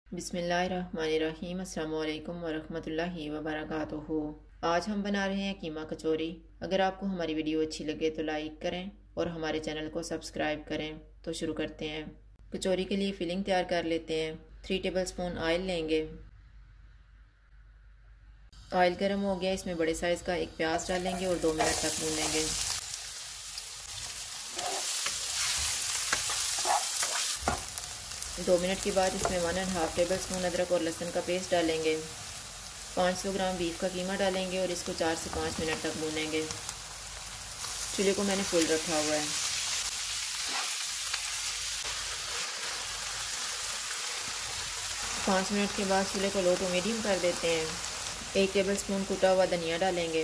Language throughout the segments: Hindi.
बिस्मिल्लाहिर्रहमानिर्रहीम। अस्सलाम वालेकुम वरहमतुल्लाहि वबरकातुहू। आज हम बना रहे हैं कीमा कचौरी। अगर आपको हमारी वीडियो अच्छी लगे तो लाइक करें और हमारे चैनल को सब्सक्राइब करें। तो शुरू करते हैं। कचौरी के लिए फिलिंग तैयार कर लेते हैं। 3 टेबलस्पून ऑयल लेंगे। ऑयल गर्म हो गया, इसमें बड़े साइज़ का एक प्याज डालेंगे और 2 मिनट तक भूनेंगे। 2 मिनट के बाद इसमें 1.5 टेबलस्पून अदरक और लहसुन का पेस्ट डालेंगे। 500 ग्राम बीफ का कीमा डालेंगे और इसको 4 से 5 मिनट तक भूनेंगे। चूल्हे को मैंने फुल रखा हुआ है। 5 मिनट के बाद चूल्हे को लो टू मीडियम कर देते हैं। 1 टेबलस्पून कुटा हुआ धनिया डालेंगे।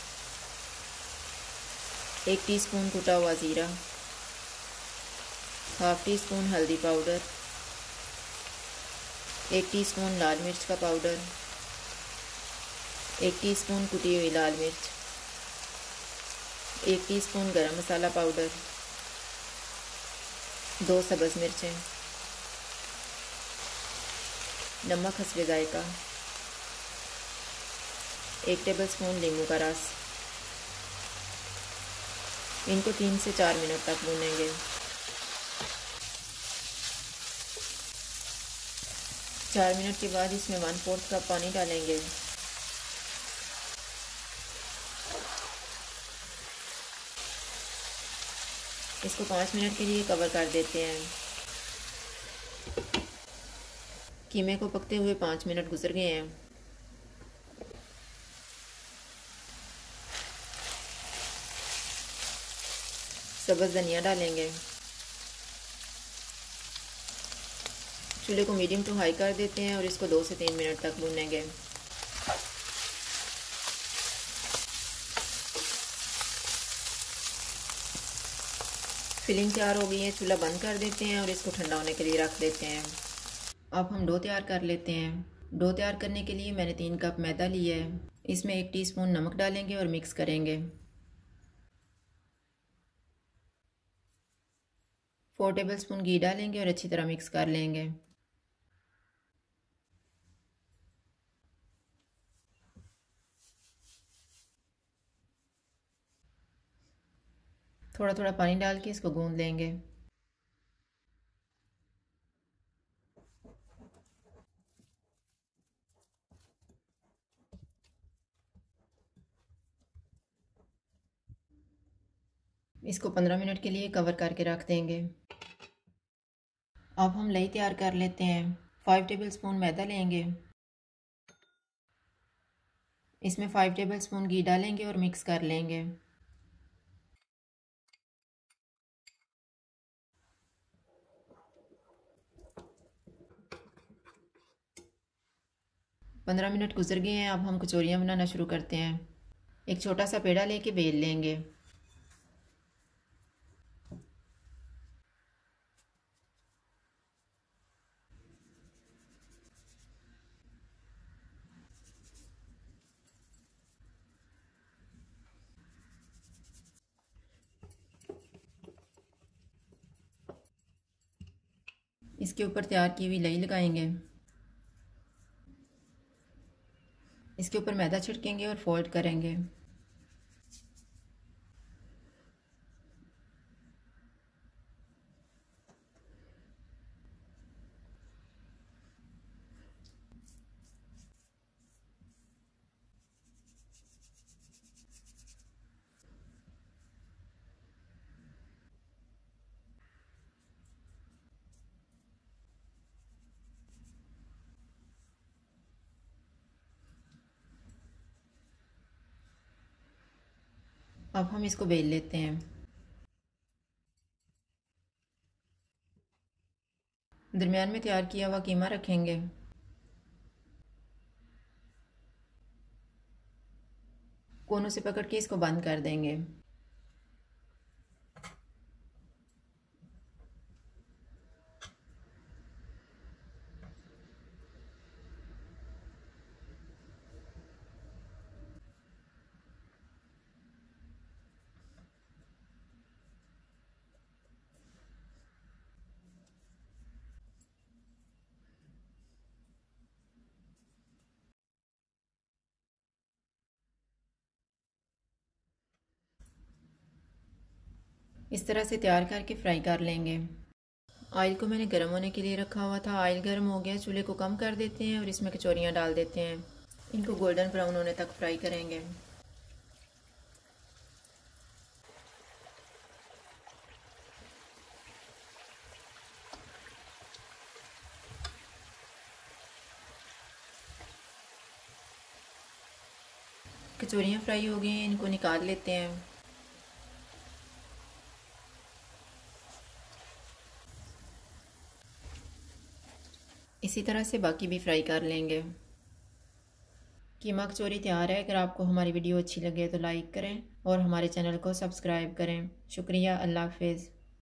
1 टीस्पून कुटा हुआ ज़ीरा, हाफ टी स्पून हल्दी पाउडर, 1 टीस्पून लाल मिर्च का पाउडर, 1 टीस्पून कुटी हुई लाल मिर्च, 1 टीस्पून गरम मसाला पाउडर, 2 सब्ज़ मिर्चें, नमक हस्बे जायका, 1 टेबलस्पून नींबू का रस। इनको 3 से 4 मिनट तक भूनेंगे। 4 मिनट के बाद इसमें 1/4 कप पानी डालेंगे। इसको 5 मिनट के लिए कवर कर देते हैं। कीमे को पकते हुए 5 मिनट गुजर गए हैं। सब्ज़ धनिया डालेंगे। चूल्हे को मीडियम टू हाई कर देते हैं और इसको 2 से 3 मिनट तक भूनेंगे। फिलिंग तैयार हो गई है, चूल्हा बंद कर देते हैं और इसको ठंडा होने के लिए रख देते हैं। अब हम डो तैयार कर लेते हैं। डो तैयार करने के लिए मैंने 3 कप मैदा लिया है। इसमें 1 टीस्पून नमक डालेंगे और मिक्स करेंगे। 4 टेबलस्पून घी डालेंगे और अच्छी तरह मिक्स कर लेंगे। थोड़ा थोड़ा पानी डाल के इसको गूंद लेंगे। इसको 15 मिनट के लिए कवर करके रख देंगे। अब हम लई तैयार कर लेते हैं। 5 टेबलस्पून मैदा लेंगे। इसमें 5 टेबलस्पून घी डालेंगे और मिक्स कर लेंगे। पंद्रह मिनट गुजर गए हैं। अब हम कचौरियाँ बनाना शुरू करते हैं। एक छोटा सा पेड़ा लेके बेल लेंगे। इसके ऊपर तैयार की हुई लई लगाएंगे। इसके ऊपर मैदा छिड़केंगे और फोल्ड करेंगे। अब हम इसको बेल लेते हैं। दरमियान में तैयार किया हुआ कीमा रखेंगे। कोनों से पकड़ के इसको बंद कर देंगे। इस तरह से तैयार करके फ्राई कर लेंगे। ऑयल को मैंने गर्म होने के लिए रखा हुआ था। ऑयल गर्म हो गया, चूल्हे को कम कर देते हैं और इसमें कचौरियाँ डाल देते हैं। इनको गोल्डन ब्राउन होने तक फ्राई करेंगे। कचौरियाँ फ्राई हो गई हैं, इनको निकाल लेते हैं। इसी तरह से बाकी भी फ्राई कर लेंगे। कीमा कचौरी तैयार है। अगर आपको हमारी वीडियो अच्छी लगे तो लाइक करें और हमारे चैनल को सब्सक्राइब करें। शुक्रिया। अल्लाह हाफिज़।